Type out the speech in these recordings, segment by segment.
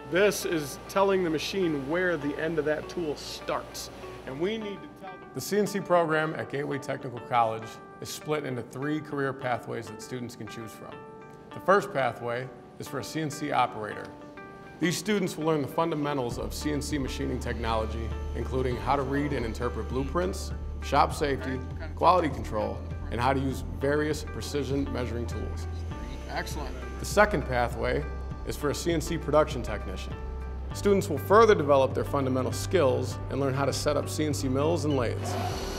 This is telling the machine where the end of that tool starts. And we need to tell them. The CNC program at Gateway Technical College is split into 3 career pathways that students can choose from. The first pathway is for a CNC operator. These students will learn the fundamentals of CNC machining technology, including how to read and interpret blueprints, shop safety, quality control, and how to use various precision measuring tools. Excellent. The second pathway is for a CNC production technician. Students will further develop their fundamental skills and learn how to set up CNC mills and lathes.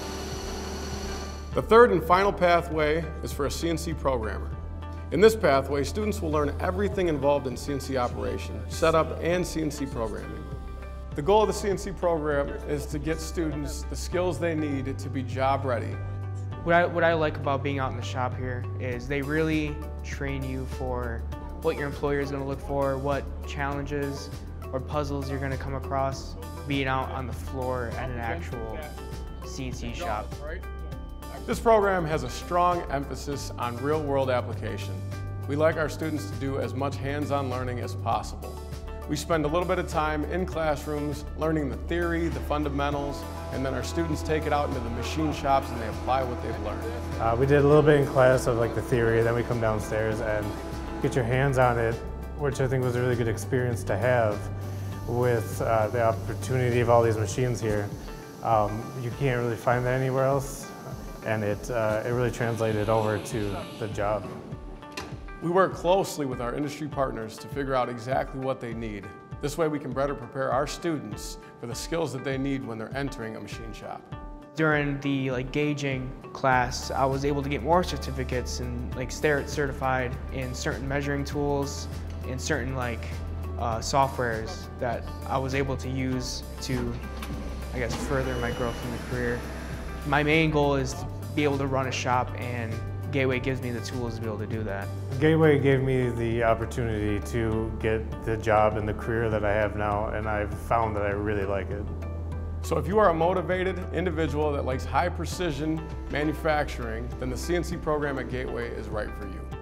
The third and final pathway is for a CNC programmer. In this pathway, students will learn everything involved in CNC operation, setup, and CNC programming. The goal of the CNC program is to get students the skills they need to be job ready. What I like about being out in the shop here is they really train you for what your employer is going to look for, what challenges or puzzles you're going to come across being out on the floor at an actual CNC shop. This program has a strong emphasis on real-world application. We like our students to do as much hands-on learning as possible. We spend a little bit of time in classrooms learning the theory, the fundamentals, and then our students take it out into the machine shops and they apply what they've learned. We did a little bit in class of like the theory, then we come downstairs and get your hands on it, which I think was a really good experience to have with the opportunity of all these machines here. You can't really find that anywhere else, and it really translated over to the job. We work closely with our industry partners to figure out exactly what they need. This way we can better prepare our students for the skills that they need when they're entering a machine shop. During the gauging class, I was able to get more certificates and stay certified in certain measuring tools, in certain softwares that I was able to use to, I guess, further my growth in the career. My main goal is to be able to run a shop, and Gateway gives me the tools to be able to do that. Gateway gave me the opportunity to get the job and the career that I have now, and I've found that I really like it. So if you are a motivated individual that likes high precision manufacturing, then the CNC program at Gateway is right for you.